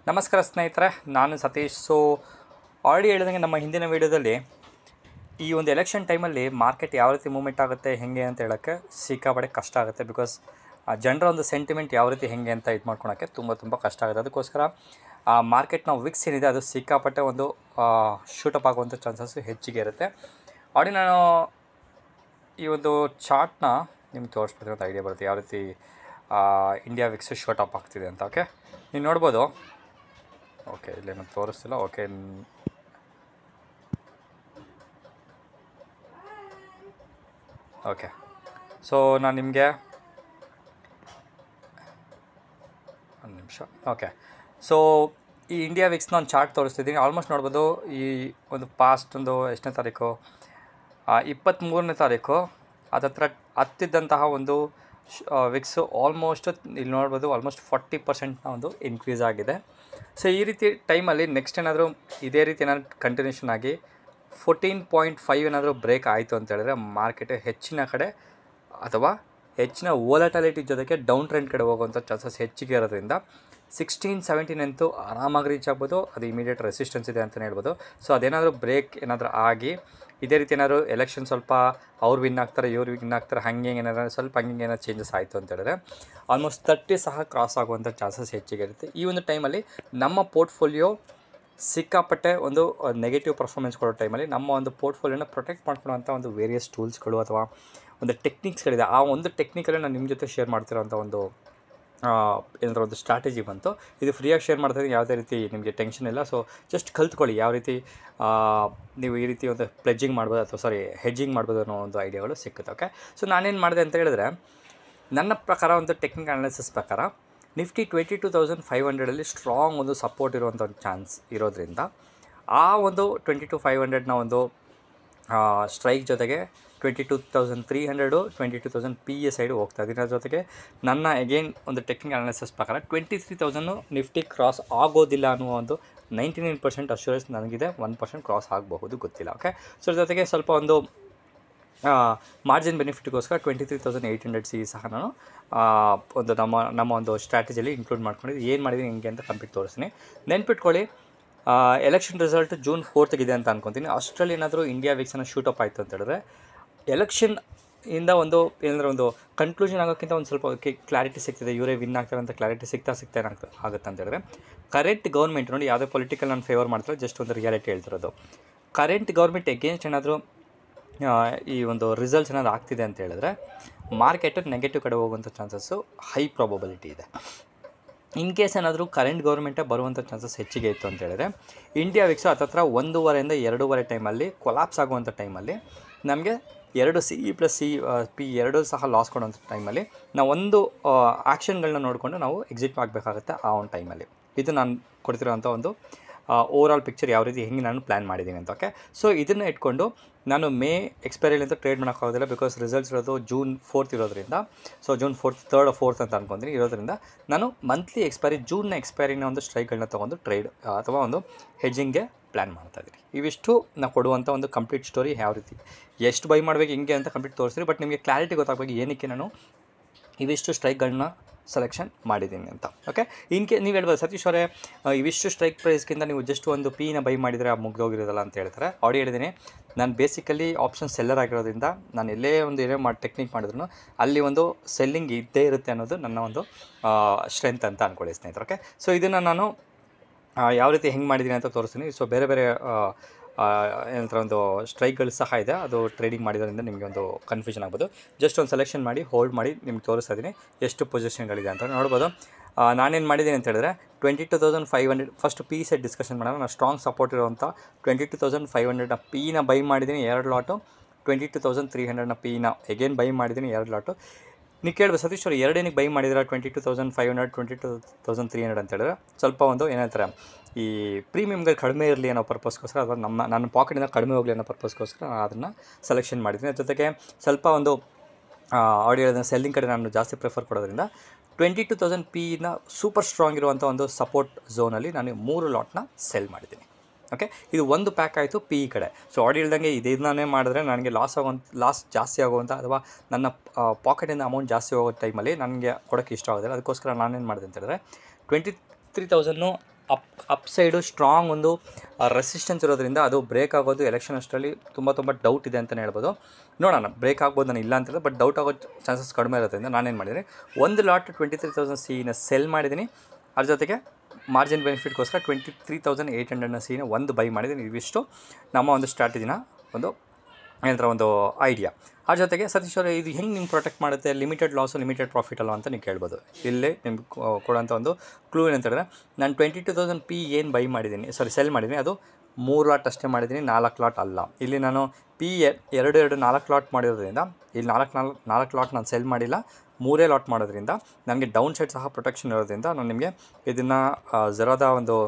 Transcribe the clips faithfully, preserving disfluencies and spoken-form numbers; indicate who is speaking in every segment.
Speaker 1: ನಮಸ್ಕಾರ ಸ್ನೇಹಿತರೆ, ನಾನು ಸತೀಶ್. ಸೊ ಆಲ್ರೆಡಿ ಹೇಳಿದಂಗೆ ನಮ್ಮ ಹಿಂದಿನ ವೀಡಿಯೋದಲ್ಲಿ ಈ ಒಂದು ಎಲೆಕ್ಷನ್ ಟೈಮಲ್ಲಿ ಮಾರ್ಕೆಟ್ ಯಾವ ರೀತಿ ಮೂವ್ಮೆಂಟ್ ಆಗುತ್ತೆ ಹೆಂಗೆ ಅಂತ ಹೇಳೋಕ್ಕೆ ಸಿಕ್ಕಾಪಟ್ಟೆ ಕಷ್ಟ ಆಗುತ್ತೆ. ಬಿಕಾಸ್ ಜನರ ಒಂದು ಸೆಂಟಿಮೆಂಟ್ ಯಾವ ರೀತಿ ಹೆಂಗೆ ಅಂತ ಇದು ಮಾಡ್ಕೊಳೋಕ್ಕೆ ತುಂಬ ತುಂಬ ಕಷ್ಟ ಆಗುತ್ತೆ. ಅದಕ್ಕೋಸ್ಕರ ಆ ಮಾರ್ಕೆಟ್ನ ವಿಕ್ಸ್ ಏನಿದೆ ಅದು ಸಿಕ್ಕಾಪಟ್ಟೆ ಒಂದು ಶೂಟಪ್ ಆಗುವಂಥ ಚಾನ್ಸಸ್ಸು ಹೆಚ್ಚಿಗೆ ಇರುತ್ತೆ. ಆಲ್ರೆಡಿ ನಾನು ಈ ಒಂದು ಚಾರ್ಟ್ನ ನಿಮ್ಗೆ ತೋರಿಸ್ಬಿಡ್ತೀನಿ ಅಂತ ಐಡಿಯಾ ಬರುತ್ತೆ ಯಾವ ರೀತಿ ಇಂಡಿಯಾ ವಿಕ್ಸ್ ಶೂಟಪ್ ಆಗ್ತಿದೆ ಅಂತ. ಓಕೆ, ನೀವು ನೋಡ್ಬೋದು. ಓಕೆ, ಇಲ್ಲೇನು ತೋರಿಸ್ತಿಲ್ಲ. ಓಕೆ, ಓಕೆ ಸೊ ನಾನು ನಿಮಗೆ ಒಂದು ನಿಮಿಷ. ಓಕೆ, ಸೊ ಈ ಇಂಡಿಯಾ ವಿಕ್ಸ್ನ ಒಂದು ಚಾರ್ಟ್ ತೋರಿಸ್ತಿದ್ದೀನಿ. ಆಲ್ಮೋಸ್ಟ್ ನೋಡ್ಬೋದು ಈ ಒಂದು ಪಾಸ್ಟ್ ಒಂದು ಎಷ್ಟನೇ ತಾರೀಕು ಇಪ್ಪತ್ತ್ಮೂರನೇ ತಾರೀಕು ಅದತ್ರ ಹತ್ತಿದ್ದಂತಹ ಒಂದು ವಿಕ್ಸು ಆಲ್ಮೋಸ್ಟ್ ಇಲ್ಲಿ ನೋಡ್ಬೋದು ಆಲ್ಮೋಸ್ಟ್ ಫಾರ್ಟಿ ಪರ್ಸೆಂಟ್ನ ಒಂದು ಇನ್ಕ್ರೀಸ್ ಆಗಿದೆ. ಸೊ ಈ ರೀತಿ ಟೈಮಲ್ಲಿ ನೆಕ್ಸ್ಟ್ ಏನಾದರೂ ಇದೇ ರೀತಿ ಏನಾದರೂ ಕಂಟಿನ್ಯೂಷನ್ ಆಗಿ ಫೋರ್ಟೀನ್ ಪಾಯಿಂಟ್ ಫೈವ್ ಏನಾದರೂ ಬ್ರೇಕ್ ಆಯಿತು ಅಂತ ಹೇಳಿದ್ರೆ ಮಾರ್ಕೆಟ್ ಹೆಚ್ಚಿನ ಕಡೆ ಅಥವಾ ಹೆಚ್ಚಿನ ವೋಲಟಾಲಿಟಿ ಜೊತೆಗೆ ಡೌನ್ ಟ್ರೆಂಡ್ ಕಡೆ ಹೋಗುವಂಥ ಚಾನ್ಸಸ್ ಹೆಚ್ಚಿಗೆ ಇರೋದ್ರಿಂದ ಸಿಕ್ಸ್ಟೀನ್ ಸೆವೆಂಟೀನ್ ಅಂತೂ ಆರಾಮಾಗಿ ರೀಚ್ ಆಗ್ಬೋದು. ಅದು ಇಮಿಡಿಯೇಟ್ ರೆಸಿಸ್ಟೆನ್ಸ್ ಇದೆ ಅಂತಲೇ ಹೇಳ್ಬೋದು. ಸೊ ಅದೇನಾದರೂ ಬ್ರೇಕ್ ಏನಾದರೂ ಆಗಿ ಇದೇ ರೀತಿ ಏನಾದ್ರು ಎಲೆಕ್ಷನ್ ಸ್ವಲ್ಪ ಅವ್ರು ವಿನ್ ಆಗ್ತಾರೆ ಇವ್ರು ವಿನ್ ಆಗ್ತಾರೆ ಹಂಗೆ ಏನಾದ್ರು ಸ್ವಲ್ಪ ಹಂಗೆ ಏನಾದ್ರು ಚೇಂಜಸ್ ಆಯಿತು ಅಂತ ಹೇಳಿದ್ರೆ ಆಲ್ಮೋಸ್ಟ್ ತರ್ಟಿ ಸಹ ಕ್ರಾಸ್ ಆಗುವಂಥ ಚಾನ್ಸಸ್ ಹೆಚ್ಚಿಗೆ ಇರುತ್ತೆ. ಈ ಒಂದು ಟೈಮಲ್ಲಿ ನಮ್ಮ ಪೋರ್ಟ್ಫೋಲಿಯೋ ಸಿಕ್ಕಾಪಟ್ಟೆ ಒಂದು ನೆಗೆಟಿವ್ ಪರ್ಫಾರ್ಮೆನ್ಸ್ ಕೊಡೋ ಟೈಮಲ್ಲಿ ನಮ್ಮ ಒಂದು ಪೋರ್ಟ್ಫೋಲಿಯೋನ ಪ್ರೊಟೆಕ್ಟ್ ಮಾಡ್ಕೊಳ್ಳೋಂಥ ಒಂದು ವೇರಿಯಸ್ ಟೂಲ್ಸ್ಗಳು ಅಥವಾ ಒಂದು ಟೆಕ್ನಿಕ್ಸ್ಗಳಿದೆ. ಆ ಒಂದು ಟೆಕ್ನಿಕಲ್ಲಿ ನಾನು ನಿಮ್ಮ ಜೊತೆ ಶೇರ್ ಮಾಡ್ತಿರೋಂಥ ಒಂದು ಏನಾದರೂ ಒಂದು ಸ್ಟ್ರಾಟಜಿ ಬಂತು. ಇದು ಫ್ರೀಯಾಗಿ ಶೇರ್ ಮಾಡ್ತಾಯಿದ್ದೀನಿ, ಯಾವುದೇ ರೀತಿ ನಿಮಗೆ ಟೆನ್ಷನ್ ಇಲ್ಲ. ಸೊ ಜಸ್ಟ್ ಕಲ್ತ್ಕೊಳ್ಳಿ ಯಾವ ರೀತಿ ನೀವು ಈ ರೀತಿ ಒಂದು ಪ್ಲೆಡ್ಜಿಂಗ್ ಮಾಡ್ಬೋದು ಅಥವಾ ಸಾರಿ ಹೆಡ್ಜಿಂಗ್ ಮಾಡ್ಬೋದು ಅನ್ನೋ ಒಂದು ಐಡಿಯಾಗಳು ಸಿಕ್ಕುತ್ತೆ. ಓಕೆ, ಸೊ ನಾನೇನು ಮಾಡಿದೆ ಅಂತ ಹೇಳಿದ್ರೆ ನನ್ನ ಪ್ರಕಾರ ಒಂದು ಟೆಕ್ನಿಕಲ್ ಅನಾಲಿಸಿಸ್ ಪ್ರಕಾರ Nifty twenty two thousand five ಹಂಡ್ರೆಡಲ್ಲಿ ಸ್ಟ್ರಾಂಗ್ ಒಂದು ಸಪೋರ್ಟ್ ಇರುವಂಥ ಒಂದು ಚಾನ್ಸ್ ಇರೋದ್ರಿಂದ ಆ ಒಂದು ಟ್ವೆಂಟಿ ಟು ಫೈವ್ ಹಂಡ್ರೆಡ್ನ ಒಂದು ಸ್ಟ್ರೈಕ್ ಜೊತೆಗೆ twenty two thousand three hundred twenty two thousand P A side ಹೋಗ್ತಾ ಇದ್ದೀನಿ. ಅದ್ರ ಜೊತೆಗೆ ನನ್ನ ಅಗೇನ್ ಒಂದು ಟೆಕ್ನಿಕಲ್ ಅನಾಲಿಸಿಸ್ ಪ್ರಕಾರ twenty three thousand Nifty cross ಆಗೋದಿಲ್ಲ ಅನ್ನುವ ಒಂದು ನೈಂಟಿ ನೈನ್ ಪರ್ಸೆಂಟ್ ಅಶ್ಯೂರೆನ್ಸ್ ನನಗಿದೆ. ಒನ್ ಪರ್ಸೆಂಟ್ ಕ್ರಾಸ್ ಆಗಬಹುದು, ಗೊತ್ತಿಲ್ಲ. ಓಕೆ, ಸೊ ಅದ್ರ ಜೊತೆಗೆ ಸ್ವಲ್ಪ ಒಂದು ಮಾರ್ಜಿನ್ ಬೆನಿಫಿಟ್ಗೋಸ್ಕರ twenty three thousand eight hundred C ಸಹ ನಾನು ಒಂದು ನಮ್ಮ ನಮ್ಮ ಒಂದು ಸ್ಟ್ರಾಟಜಿಯಲ್ಲಿ ಇನ್ಕ್ಲೂಡ್ ಮಾಡ್ಕೊಂಡಿದ್ದು ಏನು ಮಾಡಿದ್ದೀನಿ ಹಿಂಗೆ ಅಂತ ಕಂಪ್ಲೀಟ್ ತೋರಿಸ್ತೀನಿ. ನೆನ್ಪಿಟ್ಕೊಳ್ಳಿ, ಎಲೆಕ್ಷನ್ ರಿಸಲ್ಟ್ ಜೂನ್ ಫೋರ್ತ್ಗಿದೆ ಅಂತ ಅನ್ಕೊತೀನಿ. ಅಷ್ಟರಲ್ಲಿ ಏನಾದರೂ ಇಂಡಿಯಾ ವಿಕ್ಸನ್ನು ಶೂಟಪ್ ಆಯಿತು ಅಂತ ಹೇಳಿದ್ರೆ ಎಲೆಕ್ಷನ್ ಇಂದ ಒಂದು ಏನಾದರೂ ಒಂದು ಕನ್ಕ್ಲೂಷನ್ ಆಗೋಕ್ಕಿಂತ ಒಂದು ಸ್ವಲ್ಪ ಕ್ಲಾರಿಟಿ ಸಿಗ್ತಿದೆ, ಇವರೇ ವಿನ್ ಆಗ್ತಾರೆ ಅಂತ ಕ್ಲಾರಿಟಿ ಸಿಗ್ತಾ ಸಿಗ್ತಾ ಏನಾಗ್ತದೆ ಆಗುತ್ತೆ ಅಂತ ಹೇಳಿದ್ರೆ ಕರೆಂಟ್ ಗೌರ್ಮೆಂಟ್ ನೋಡಿ ಯಾವುದೇ ಪೊಲಿಟಿಕಲ್ ನಾನು ಫೇವರ್ ಮಾಡ್ತಾರೆ, ಜಸ್ಟ್ ಒಂದು ರಿಯಾಲಿಟಿ ಹೇಳ್ತಿರೋದು. ಕರೆಂಟ್ ಗೌರ್ಮೆಂಟ್ ಎಗೇನ್ಸ್ಟ್ ಏನಾದರೂ ಈ ಒಂದು ರಿಸಲ್ಟ್ಸ್ ಏನಾದರೂ ಆಗ್ತಿದೆ ಅಂತ ಹೇಳಿದ್ರೆ ಮಾರ್ಕೆಟು ನೆಗೆಟಿವ್ ಕಡೆ ಹೋಗುವಂಥ ಚಾನ್ಸಸ್ಸು ಹೈ ಪ್ರಾಬಬಿಲಿಟಿ ಇದೆ. ಇನ್ ಕೇಸ್ ಏನಾದರೂ ಕರೆಂಟ್ ಗೌರ್ಮೆಂಟೇ ಬರುವಂಥ ಚಾನ್ಸಸ್ ಹೆಚ್ಚಿಗೆ ಇತ್ತು ಅಂತ ಹೇಳಿದ್ರೆ ಇಂಡಿಯಾ ವಿಕ್ಸು ಹತ್ತತ್ರ ಒಂದೂವರೆಯಿಂದ ಎರಡೂವರೆ ಟೈಮಲ್ಲಿ ಕೊಲಾಪ್ಸ್ ಆಗುವಂಥ ಟೈಮಲ್ಲಿ ನಮಗೆ ಎರಡು C E plus C P ಎರಡೂ ಸಹ ಲಾಸ್ ಕೊಡುವಂಥ ಟೈಮಲ್ಲಿ ನಾವು ಒಂದು ಆ್ಯಕ್ಷನ್ಗಳನ್ನ ನೋಡಿಕೊಂಡು ನಾವು ಎಕ್ಸಿಟ್ ಆಗಬೇಕಾಗುತ್ತೆ ಆ ಒಂದು ಟೈಮಲ್ಲಿ. ಇದು ನಾನು ಕೊಡ್ತಿರೋಂಥ ಒಂದು ಓವರಾಲ್ ಪಿಕ್ಚರ್ ಯಾವ ರೀತಿ ಹೆಂಗೆ ನಾನು ಪ್ಲ್ಯಾನ್ ಮಾಡಿದ್ದೀನಿ ಅಂತ. ಓಕೆ, ಸೊ ಇದನ್ನು ಇಟ್ಕೊಂಡು ನಾನು ಮೇ ಎಕ್ಸ್ಪೈರಿಲಿಂದ ಟ್ರೇಡ್ ಮಾಡೋಕ್ಕಾಗೋದಿಲ್ಲ ಬಿಕಾಸ್ ರಿಸಲ್ಟ್ಸ್ ಇರೋದು ಜೂನ್ ಫೋರ್ತ್ ಇರೋದ್ರಿಂದ. So June fourth third fourth ಅಂತ ಅನ್ಕೊತೀನಿ ಇರೋದ್ರಿಂದ ನಾನು ಮಂತ್ಲಿ ಎಕ್ಸ್ಪೈರಿ ಜೂನ್ನ ಎಕ್ಸ್ಪೈರಿನ ಒಂದು ಸ್ಟ್ರೈಕ್ಗಳನ್ನ ತೊಗೊಂಡು ಟ್ರೇಡ್ ಅಥವಾ ಒಂದು ಹೆಡ್ಜಿಂಗ್ಗೆ ಪ್ಲ್ಯಾನ್ ಮಾಡ್ತಾಯಿದ್ದೀನಿ. ಇವಿಷ್ಟು ನಾವು ಕೊಡುವಂಥ ಒಂದು ಕಂಪ್ಲೀಟ್ ಸ್ಟೋರಿ ಯಾವ ರೀತಿ ಎಷ್ಟು ಬೈ ಮಾಡಬೇಕು ಹಿಂಗೆ ಅಂತ ಕಂಪ್ಲೀಟ್ ತೋರಿಸ್ತೀನಿ. ಬಟ್ ನಿಮಗೆ ಕ್ಲಾರಿಟಿ ಗೊತ್ತಾಗಬೇಕು ಏನಕ್ಕೆ ನಾನು ಇವಿಷ್ಟು ಸ್ಟ್ರೈಕ್ಗಳನ್ನ ಸೆಲೆಕ್ಷನ್ ಮಾಡಿದ್ದೀನಿ ಅಂತ. ಓಕೆ, ಇನ್ಕೆ ನೀವು ಹೇಳ್ಬೋದು ಸತೀಶ್ ಅವರೇ ಇವಿಷ್ಟು ಸ್ಟ್ರೈಕ್ ಪ್ರೈಸ್ಗಿಂತ ನೀವು ಜಸ್ಟ್ ಒಂದು ಪೀನ ಬೈ ಮಾಡಿದರೆ ಮುಗ್ದೋಗಿರೋದಲ್ಲ ಅಂತ ಹೇಳ್ತಾರೆ. ಆಡಿ ಹೇಳಿದ್ದೀನಿ, ನಾನು ಬೇಸಿಕಲಿ ಆಪ್ಷನ್ ಸೆಲ್ಲರ್ ಆಗಿರೋದ್ರಿಂದ ನಾನು ಎಲ್ಲೇ ಒಂದು ಏನೇ ಮಾಡಿ ಟೆಕ್ನಿಕ್ ಮಾಡಿದ್ರು ಅಲ್ಲಿ ಒಂದು ಸೆಲ್ಲಿಂಗ್ ಇದ್ದೇ ಇರುತ್ತೆ ಅನ್ನೋದು ನನ್ನ ಒಂದು ಸ್ಟ್ರೆಂತ್ ಅಂತ ಅಂದ್ಕೊಳ್ಳಿ ಸ್ನೇಹಿತರೆ. ಓಕೆ, ಸೊ ಇದನ್ನು ನಾನು ಯಾವ ರೀತಿ ಹೆಂಗೆ ಮಾಡಿದ್ದೀನಿ ಅಂತ ತೋರಿಸ್ತೀನಿ. ಸೊ ಬೇರೆ ಬೇರೆ ಏನಂತಾರೆ ಒಂದು ಸ್ಟ್ರೈಕ್ಗಳು ಸಹ ಇದೆ, ಅದು ಟ್ರೇಡಿಂಗ್ ಮಾಡಿದ್ರಿಂದ ನಿಮಗೆ ಒಂದು ಕನ್ಫ್ಯೂಷನ್ ಆಗ್ಬೋದು. ಜಸ್ಟ್ ಒಂದು ಸೆಲೆಕ್ಷನ್ ಮಾಡಿ ಹೋಲ್ಡ್ ಮಾಡಿ ನಿಮ್ಗೆ ತೋರಿಸ್ತಾ ಇದ್ದೀನಿ ಎಷ್ಟು ಪೊಸಿಷನ್ಗಳಿದೆ ಅಂತ ನೋಡ್ಬೋದು. ನಾನೇನು ಮಾಡಿದ್ದೀನಿ ಅಂತ ಹೇಳಿದ್ರೆ twenty two thousand five hundred first P set discussion ಮಾಡೋಣ. ನಾನು ಸ್ಟ್ರಾಂಗ್ ಸಪೋರ್ಟ್ ಇರುವಂಥ ಟ್ವೆಂಟಿ ಟು ತೌಸಂಡ್ ಫೈವ್ ಹಂಡ್ರೆಡ್ನ ಪೀನ ಬೈ ಮಾಡಿದ್ದೀನಿ ಎರಡು lot. Twenty two thousand three ಹಂಡ್ರೆಡ್ನ ಪೀನ ಎಗೇನ್ ಬೈ ಮಾಡಿದ್ದೀನಿ ಎರಡು ಲಾಟು. ನೀವು ಕೇಳ್ಬೋದು ಸತೀಶ್ ಅವರು ಎರಡೇನಿಗೆ ಬೈ ಮಾಡಿದ್ರೆ twenty two thousand five hundred twenty two thousand three hundred ಅಂತ ಹೇಳಿದ್ರೆ ಸ್ವಲ್ಪ ಒಂದು ಏನಂತಾರೆ ಈ ಪ್ರೀಮಿಯಮ್ಗಳು ಕಡಿಮೆ ಇರಲಿ ಅನ್ನೋ ಪರ್ಪಸ್ಗೋಸ್ಕರ ಅಥವಾ ನಮ್ಮ ನನ್ನ ಪಾಕೆಟಿಂದ ಕಡಿಮೆ ಹೋಗಲಿ ಅನ್ನೋ ಪರ್ಪಸ್ಗೋಸ್ಕರ ನಾನು ಅದನ್ನು ಸೆಲೆಕ್ಷನ್ ಮಾಡಿದ್ದೀನಿ. ಜೊತೆಗೆ ಸ್ವಲ್ಪ ಒಂದು ಆಡಿಯೋ ಸೆಲ್ಲಿಂಗ್ ಕಡೆ ನಾನು ಜಾಸ್ತಿ ಪ್ರಿಫರ್ ಕೊಡೋದ್ರಿಂದ ಟ್ವೆಂಟಿ ಟು ತೌಸಂಡ್ ಪಿನ ಸೂಪರ್ ಸ್ಟ್ರಾಂಗ್ ಇರುವಂಥ ಒಂದು ಸಪೋರ್ಟ್ ಝೋನಲ್ಲಿ ನಾನು ಮೂರು ಲಾಟ್ನ ಸೆಲ್ ಮಾಡಿದ್ದೀನಿ. ಓಕೆ, ಇದು ಒಂದು ಪ್ಯಾಕ್ ಆಯಿತು ಪಿ ಇ ಕಡೆ. ಸೊ ಆಡಿ ಹೇಳ್ದಂಗೆ ಇದನ್ನೇ ಮಾಡಿದ್ರೆ ನನಗೆ ಲಾಸ್ ಆಗುವಂಥ ಲಾಸ್ ಜಾಸ್ತಿ ಆಗುವಂಥ ಅಥವಾ ನನ್ನ ಪಾಕೆಟಿಂದ ಅಮೌಂಟ್ ಜಾಸ್ತಿ ಹೋಗೋ ಟೈಮಲ್ಲಿ ನನಗೆ ಕೊಡೋಕ್ಕೆ ಇಷ್ಟ ಆಗೋದಿಲ್ಲ. ಅದಕ್ಕೋಸ್ಕರ ನಾನೇನು ಮಾಡಿದೆ ಅಂತ ಹೇಳಿದ್ರೆ twenty three thousand up up side strong ಒಂದು ರೆಸಿಸ್ಟೆನ್ಸ್ ಇರೋದ್ರಿಂದ ಅದು ಬ್ರೇಕ್ ಆಗೋದು ಎಲೆಕ್ಷನ್ ಅಷ್ಟರಲ್ಲಿ ತುಂಬ ತುಂಬ ಡೌಟ್ ಇದೆ ಅಂತಲೇ ಹೇಳ್ಬೋದು. ನೋಡೋಣ, ಬ್ರೇಕ್ ಆಗ್ಬೋದು, ನಾನು ಇಲ್ಲ ಅಂತಿಲ್ಲ, ಬಟ್ ಡೌಟ್ ಆಗೋ ಚಾನ್ಸಸ್ ಕಡಿಮೆ ಇರೋದ್ರಿಂದ ನಾನೇನು ಮಾಡಿದರೆ ಒಂದು ಲಾಟ್ ಟ್ವೆಂಟಿ ತ್ರೀ ತೌಸಂಡ್ ಸಿನ ಸೆಲ್ ಮಾಡಿದ್ದೀನಿ. ಅದ್ರ ಜೊತೆಗೆ ಮಾರ್ಜಿನ್ ಬೆನಿಫಿಟ್ಗೋಸ್ಕರ ಟ್ವೆಂಟಿ ತ್ರೀ ತೌಸಂಡ್ ಏಯ್ಟ್ ಹಂಡ್ರೆಡ್ನ ಸಿನ ಒಂದು ಬೈ ಮಾಡಿದ್ದೀನಿ. ಇವಿಷ್ಟು ನಮ್ಮ ಒಂದು ಸ್ಟ್ರಾಟಜಿನ ಒಂದು ಏನಂತಾರೆ ಒಂದು ಐಡಿಯಾ. ಆ ಜೊತೆಗೆ ಸತೀಶ್ ಅವರೇ ಇದು ಹೆಂಗೆ ನಿಮ್ಗೆ ಪ್ರೊಟೆಕ್ಟ್ ಮಾಡುತ್ತೆ, ಲಿಮಿಟೆಡ್ ಲಾಸು ಲಿಮಿಟೆಡ್ ಪ್ರಾಫಿಟ್ ಅಲ್ಲ ಅಂತ ನೀವು ಕೇಳ್ಬೋದು. ಇಲ್ಲೇ ನಿಮ್ಗೆ ಕೊಡೋಂಥ ಒಂದು ಕ್ಲೂ ಏನಂತ ಹೇಳಿದ್ರೆ, ನಾನು ಟ್ವೆಂಟಿ ಟು ತೌಸಂಡ್ ಪಿ ಏನು ಬೈ ಮಾಡಿದ್ದೀನಿ, ಸಾರಿ ಸೆಲ್ ಮಾಡಿದ್ದೀನಿ, ಅದು ಮೂರು ಲಾಟ್ ಅಷ್ಟೇ ಮಾಡಿದ್ದೀನಿ, ನಾಲ್ಕು ಲಾಟ್ ಅಲ್ಲ. ಇಲ್ಲಿ ನಾನು ಪಿ ಎರಡು ಎರಡು ನಾಲ್ಕು ಲಾಟ್ ಮಾಡಿರೋದ್ರಿಂದ ಇಲ್ಲಿ ನಾಲ್ಕು ನಾಲ್ಕು ನಾಲ್ಕು ಲಾಟ್ ನಾನು ಸೆಲ್ ಮಾಡಿಲ್ಲ, ಮೂರೇ ಲಾಟ್ ಮಾಡೋದ್ರಿಂದ ನನಗೆ ಡೌನ್ ಸೈಡ್ ಸಹ ಪ್ರೊಟೆಕ್ಷನ್ ಇರೋದ್ರಿಂದ ನಾನು ನಿಮಗೆ ಇದನ್ನು ಝೆರೋದ ಒಂದು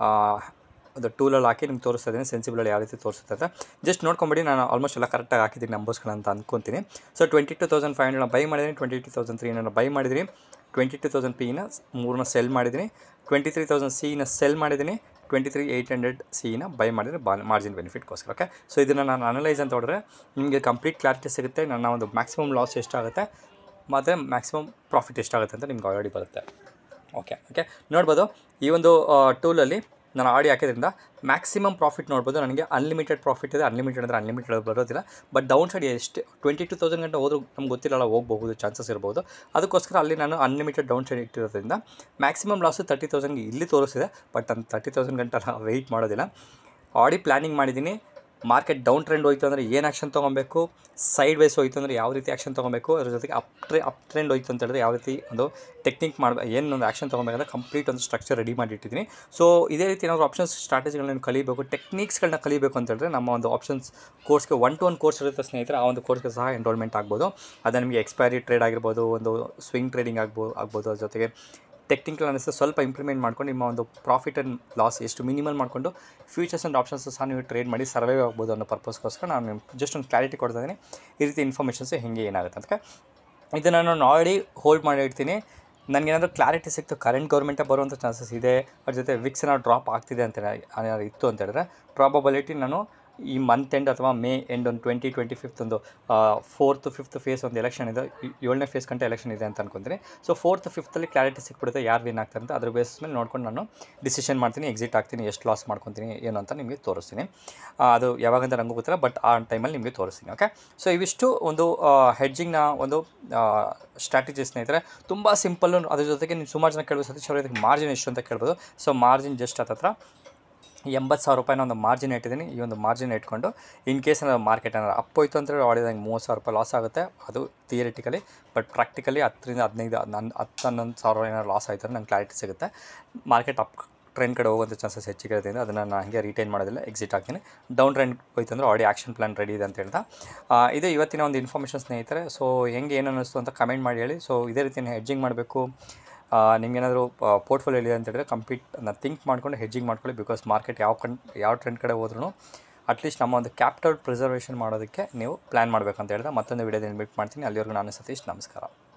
Speaker 1: ಅದು ಟೂಲಲ್ಲಿ ಹಾಕಿ ನಿಮ್ಗೆ ತೋರಿಸ್ತಾ ಇದ್ದೀನಿ. ಸೆನ್ಸಿಬಲಲ್ಲಿ ಯಾವ ರೀತಿ ತೋರಿಸುತ್ತೆ ಅಂತ ಜಸ್ಟ್ ನೋಡ್ಕೊಂಬಿಡಿ. ನಾನು ಆಲ್ಮೋಸ್ಟ್ ಎಲ್ಲ ಕರೆಕ್ಟಾಗಿ ಹಾಕಿದ್ದೀನಿ ನಂಬರ್ಸ್ಗಳಂತ ಅಂದ್ಕೊತೀನಿ. So twenty two thousand five ಹಂಡ್ರೆಡ್ನ ಬೈ ಮಾಡಿದ್ದೀನಿ, ಟ್ವೆಂಟಿ ಟು ತೌಸಂಡ್ ತ್ರೀ ಹಂಡ್ರೆಡ್ನ ಬೈ ಮಾಡಿದ್ದೀನಿ, ಟ್ವೆಂಟಿ ಟು ತೌಸಂಡ್ ಪಿನ ಮೂರನ್ನ ಸೆಲ್ ಮಾಡಿದ್ದೀನಿ, ಟ್ವೆಂಟಿ ತ್ರೀ ತೌಸಂಡ್ ಸಿನ ಸೆಲ್ ಮಾಡಿದ್ದೀನಿ, ಟ್ವೆಂಟಿ ತ್ರೀ ಏಯ್ಟ್ ಹಂಡ್ರೆಡ್ ಸಿನ ಬೈ ಮಾಡಿದರೆ ಬಾ ಮಾರ್ಜಿನ್ ಬೆನಿಫಿಟ್ಗೋಸ್ಕರ. ಓಕೆ, ಸೊ ಇದನ್ನು ನಾನು ಅನಲೈಸ್ ಅಂತ ಹೊಡೆದ್ರೆ ನಿಮಗೆ ಕಂಪ್ಲೀಟ್ ಕ್ಲಾರಿಟಿ ಸಿಗುತ್ತೆ. ನನ್ನ ಒಂದು ಮ್ಯಾಕ್ಸಿಮಮ್ ಲಾಸ್ ಎಷ್ಟಾಗುತ್ತೆ ಮತ್ತು ಮ್ಯಾಕ್ಸಿಮಮ್ ಪ್ರಾಫಿಟ್ ಎಷ್ಟಾಗುತ್ತೆ ಅಂತ ನಿಮ್ಗೆ ಆಲ್ರೆಡಿ ಬರುತ್ತೆ. ಓಕೆ ಓಕೆ ನೋಡ್ಬೋದು, ಈ ಒಂದು ಟೂಲಲ್ಲಿ ನಾನು ಆಡಿ ಹಾಕಿದ್ರಿಂದ ಮ್ಯಾಕ್ಸಿಮಮ್ ಪ್ರಾಫಿಟ್ ನೋಡ್ಬೋದು. ನನಗೆ ಅನ್ಲಿಮಿಟೆಡ್ ಪ್ರಾಫಿಟ್ ಇದೆ. ಅನ್ಲಿಮಿಟೆಡ್ ಅಂದರೆ ಅನ್ಲಿಮಿಟೆಡ್ ಬರೋದಿಲ್ಲ, ಬಟ್ ಡೌನ್ ಸೈಡ್ ಎಷ್ಟು ಟ್ವೆಂಟಿ ಟು ತೌಸಂಡ್ ಗಂಟೆ ಹೋದ್ರೂ ನಮ್ಗೆ ಗೊತ್ತಿರಲ್ಲ, ಹೋಗ್ಬಹುದು, ಚಾನ್ಸಸ್ ಇರ್ಬೋದು. ಅದಕ್ಕೋಸ್ಕರ ಅಲ್ಲಿ ನಾನು ಅನ್ಲಿಮಿಟೆಡ್ ಡೌನ್ ಸೈಡ್ ಇಟ್ಟಿರೋದ್ರಿಂದ ಮ್ಯಾಕ್ಸಿಮಮ್ ಲಾಸು ತರ್ಟಿ ತೌಸಂಡ್ಗೆ ಇಲ್ಲಿ ತೋರಿಸಿದೆ, ಬಟ್ ನಾನು ತರ್ಟಿ ತೌಸಂಡ್ ಗಂಟೆ ವೆಯ್ಟ್ ಮಾಡೋದಿಲ್ಲ. ಆಡಿ ಪ್ಲ್ಯಾನಿಂಗ್ ಮಾಡಿದ್ದೀನಿ. ಮಾರ್ಕೆಟ್ ಡೌನ್ ಟ್ರೆಂಡ್ ಹೋಯ್ತು ಅಂದರೆ ಏನು ಆ್ಯಕ್ಷನ್ ತೊಗೊಬೇಕು, ಸೈಡ್ ವೈಸ್ ಹೋಯ್ತು ಅಂದರೆ ಯಾವ ರೀತಿ ಆ್ಯಕ್ಷನ್ ತೊಗೊಬೇಕು, ಅದ್ರ ಜೊತೆಗೆ ಅಪ್ ಟ್ರೆ ಅಪ್ ಟ್ರೆಂಡ್ ಹೋಯ್ತು ಅಂತ ಹೇಳಿದ್ರೆ ಯಾವ ರೀತಿ ಒಂದು ಟೆಕ್ನಿಕ್ ಮಾಡಬೇಕು, ಏನು ಒಂದು ಆ್ಯಕ್ಷನ್ ತೊಗೊಬೇಕಂದ್ರೆ ಕಂಪ್ಲೀಟ್ ಒಂದು ಸ್ಟ್ರಕ್ಚರ್ ರೆಡಿ ಮಾಡಿಟ್ಟಿದ್ದೀನಿ. ಸೊ ಇದೇ ರೀತಿ ಏನಾದರೂ ಆಪ್ಷನ್ಸ್ ಸ್ಟ್ರಾಟಜಿಗಳನ್ನ ಕಲಿಬೇಕು, ಟೆಕ್ನಿಕ್ಸ್ಗಳನ್ನ ಕಲಿಬೇಕು ಅಂತ ಹೇಳಿದ್ರೆ ನಮ್ಮ ಒಂದು ಆಪ್ಷನ್ಸ್ ಕೋರ್ಸ್ಗೆ ಒನ್ ಟು ಒನ್ ಕೋರ್ಸ್ ಇರುತ್ತೆ ಸ್ನೇಹಿತರೆ. ಆ ಒಂದು ಕೋರ್ಸ್ಗೆ ಸಹ ಎನ್ರೋಲ್ಮೆಂಟ್ ಆಗ್ಬೋದು. ಅದು ನಿಮಗೆ ಎಕ್ಸ್ಪೈರಿ ಟ್ರೇಡ್ ಆಗಿರ್ಬೋದು, ಒಂದು ಸ್ವಿಂಗ್ ಟ್ರೇಡಿಂಗ್ ಆಗ್ಬೋದು ಆಗ್ಬೋದು ಅದ್ರ ಜೊತೆಗೆ ಟೆಕ್ನಿಕಲ್ ಅನಿಸ್ತದೆ ಸ್ವಲ್ಪ ಇಂಪ್ಲಿಮೆಂಟ್ ಮಾಡ್ಕೊಂಡು ನಿಮ್ಮ ಒಂದು ಪ್ರಾಫಿಟ್ ಆ್ಯಂಡ್ ಲಾಸ್ ಎಷ್ಟು ಮಿನಿಮಲ್ ಮಾಡಿಕೊಂಡು ಫ್ಯೂಚರ್ಸ್ ಆ್ಯಂಡ್ ಆಪ್ಷನ್ಸ್ ಸಹ ನೀವು ಟ್ರೇಡ್ ಮಾಡಿ ಸರ್ವೈವ್ ಆಗ್ಬೋದು ಅನ್ನೋ ಪರ್ಪಸ್ಗೋಸ್ಕರ ನಾನು ಜಸ್ಟ್ ಒಂದು ಕ್ಲಾರಿಟಿ ಕೊಡ್ತಾ ಇದ್ದೀನಿ. ಈ ರೀತಿ ಇನ್ಫಾರ್ಮೇಷನ್ಸ್ ಹೆಂಗೆ ಏನಾಗುತ್ತೆ ಅಂತ ಇದನ್ನು ನಾನು ಆಲ್ರೆಡಿ ಹೋಲ್ಡ್ ಮಾಡಿ ಇಡ್ತೀನಿ. ನನಗೇನಾದರೂ ಕ್ಲಾರಿಟಿ ಸಿಕ್ತು, ಕರೆಂಟ್ ಗೌರ್ಮೆಂಟೇ ಬರುವಂಥ ಚಾನ್ಸಸ್ ಇದೆ, ಅದ್ರ ಜೊತೆ ವಿಕ್ಸ್ ಏನಾದ್ರು ಡ್ರಾಪ್ ಆಗ್ತಿದೆ ಅಂತ ಏನಾದ್ರು ಇತ್ತು ಅಂತ ಹೇಳಿದ್ರೆ ಪ್ರಾಬಬಿಲಿಟಿ ನಾನು ಈ ಮಂತ್ ಎಂಡ್ ಅಥವಾ ಮೇ ಎಂಡ್ ಒಂದು ಟ್ವೆಂಟಿ ಟ್ವೆಂಟಿ ಫಿಫ್ತ್ ಒಂದು ಫೋರ್ತ್ ಫಿಫ್ತ್ ಫೇಸ್ ಒಂದು ಎಲೆಕ್ಷನ್ ಇದೆ, ಏಳನೇ ಫೇಸ್ ಗಂಟೆ ಎಲೆಕ್ಷನ್ ಇದೆ ಅಂತ ಅನ್ಕೊತೀನಿ. ಸೊ ಫೋರ್ತ್ ಫಿಫ್ತಲ್ಲಿ ಕ್ಲಾರಿಟಿ ಸಿಕ್ಬಿಡುತ್ತೆ ಯಾರು ವಿನ್ ಆಗ್ತಾರೆ ಅಂತ. ಅದ್ರ ಬೇಸ್ ಮೇಲೆ ನೋಡ್ಕೊಂಡು ನಾನು ಡಿಸಿಷನ್ ಮಾಡ್ತೀನಿ, ಎಕ್ಸಿಟ್ ಆಗ್ತೀನಿ, ಎಷ್ಟು ಲಾಸ್ ಮಾಡ್ಕೊತೀನಿ ಏನು ಅಂತ ನಿಮಗೆ ತೋರಿಸ್ತೀನಿ. ಅದು ಯಾವಾಗಂತ ನನಗೂ ಗೊತ್ತಿಲ್ಲ, ಬಟ್ ಆ ಟೈಮಲ್ಲಿ ನಿಮಗೆ ತೋರಿಸ್ತೀನಿ. ಓಕೆ, ಸೊ ಇವಿಷ್ಟು ಒಂದು ಹೆಡ್ಜಿಂಗ್ನ ಒಂದು ಸ್ಟ್ರಾಟಜಿ ಸ್ನೇಹಿತರೆ, ತುಂಬ ಸಿಂಪಲ್ಲು. ಅದ್ರ ಜೊತೆಗೆ ನೀವು ಸುಮಾರು ಜನ ಕೇಳ್ಬೋದು, ಸತೀಶ್ ಅವರ ಇದಕ್ಕೆ ಮಾರ್ಜಿನ್ ಎಷ್ಟು ಅಂತ ಕೇಳ್ಬೋದು. ಸೊ ಮಾರ್ಜಿನ್ ಜಸ್ಟ್ ಹತ್ತತ್ರ ಎಂಬತ್ತು ಸಾವಿರ ರೂಪಾಯಿನ ಒಂದು ಮಾರ್ಜಿನ್ ಇಟ್ಟಿದ್ದೀನಿ. ಈ ಒಂದು ಮಾರ್ಜಿನ್ ಇಟ್ಕೊಂಡು ಇನ್ ಕೇಸ್ ಏನಾದ್ರು ಮಾರ್ಕೆಟ್ ಏನಾದ್ರು ಅಪ್ ಹೋಯ್ತು ಅಂತೇಳಿ ಹೊಡೆದಂಗೆ ಮೂವತ್ತು ಸಾವಿರ ರೂಪಾಯಿ ಲಾಸ್ ಆಗುತ್ತೆ, ಅದು ಥಿಯರಿಟಿಕಲಿ. ಬಟ್ ಪ್ರಾಕ್ಟಿಕಲಿ ಹತ್ತರಿಂದ ಹದಿನೈದು ನನ್ನ ಹತ್ತು ಹನ್ನೊಂದು ಸಾವಿರ ಏನಾದ್ರು ಲಾಸ್ ಆಯಿತು ನಂಗೆ ಕ್ಲಾರಿಟಿ ಸಿಗುತ್ತೆ. ಮಾರ್ಕೆಟ್ ಅಪ್ ಟ್ರೆಂಡ್ ಕಡೆ ಹೋಗುವಂಥ ಚಾನ್ಸಸ್ ಹೆಚ್ಚಿಗೆ ಇರೋದ್ರಿಂದ ಅದನ್ನು ನಾನು ಹಾಗೆ ರಿಟೈನ್ ಮಾಡೋದಿಲ್ಲ, ಎಕ್ಸಿಟ್ ಆಗ್ತೀನಿ. ಡೌನ್ ಟ್ರೆಂಡ್ ಹೋಯ್ತು ಅಂದರೆ ಆಲ್ರೆಡಿ ಆ್ಯಕ್ಷನ್ ಪ್ಲಾನ್ ರೆಡಿ ಇದೆ ಅಂತ ಹೇಳ್ತಾ ಇದು ಇವತ್ತಿನ ಒಂದು ಇನ್ಫಾರ್ಮೇಷನ್ ಸ್ನೇಹಿತರೆ. ಸೊ ಹೆಂಗೆ ಏನು ಅನ್ನಿಸ್ತು ಅಂತ ಕಮೆಂಟ್ ಮಾಡಿ ಹೇಳಿ. ಸೊ ಇದೇ ರೀತಿ ಹೆಡ್ಜಿಂಗ್ ಮಾಡಬೇಕು, ನಿಮಗೇನಾದರೂ ಪೋರ್ಟ್ಫೋಲಿಯೋ ಇದೆ ಅಂತ ಹೇಳಿದ್ರೆ ಕಂಪ್ಲೀಟ್ ನಾನು ಥಿಂಕ್ ಮಾಡ್ಕೊಂಡು ಹೆಡ್ಜಿಂಗ್ ಮಾಡ್ಕೊಳ್ಳಿ. ಬಿಕಾಸ್ ಮಾರ್ಕೆಟ್ ಯಾವ ಕಣ್ ಯಾವ ಟ್ರೆಂಡ್ ಕಡೆ ಹೋದ್ರೂ ಅಟ್ಲೀಸ್ಟ್ ನಮ್ಮ ಒಂದು ಕ್ಯಾಪಿಟಲ್ ಪ್ರಿಸರ್ವೇಷನ್ ಮಾಡೋದಕ್ಕೆ ನೀವು ಪ್ಲ್ಯಾನ್ ಮಾಡಬೇಕಂತ ಹೇಳಿದ್ರೆ ಮತ್ತೊಂದು ವೀಡಿಯೋದಲ್ಲಿ ಮೀಟ್ ಮಾಡ್ತೀನಿ. ಅಲ್ಲಿವರೆಗೂ ನಾನು ಸತೀಶ್, ನಮಸ್ಕಾರ.